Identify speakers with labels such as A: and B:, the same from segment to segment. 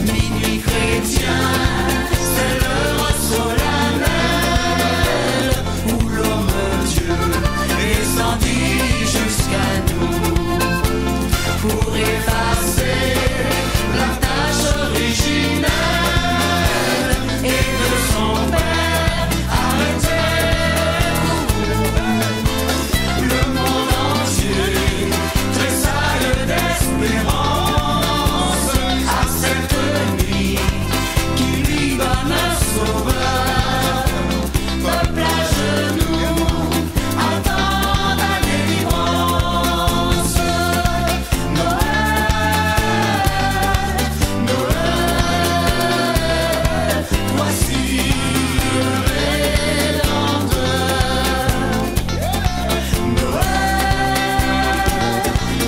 A: Minuit chrétien, c'est l'heure solennelle où l'homme Dieu descendit jusqu'à nous pour effacer la tâche originelle et de son Père arrêter. Le monde entier tressaille d'espérance à cette nuit qui lui donne un sauveur. Peuple à genoux attend la délivrance. Noël, Noël, voici le Rédempteur. Noël,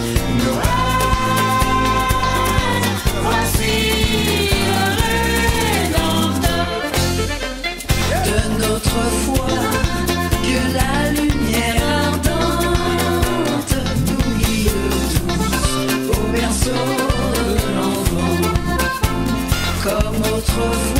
A: Noël, voici le Rédempteur. De notre foi, que la lumière ardente nous guide tous au berceau de l'enfant. Comme autrefois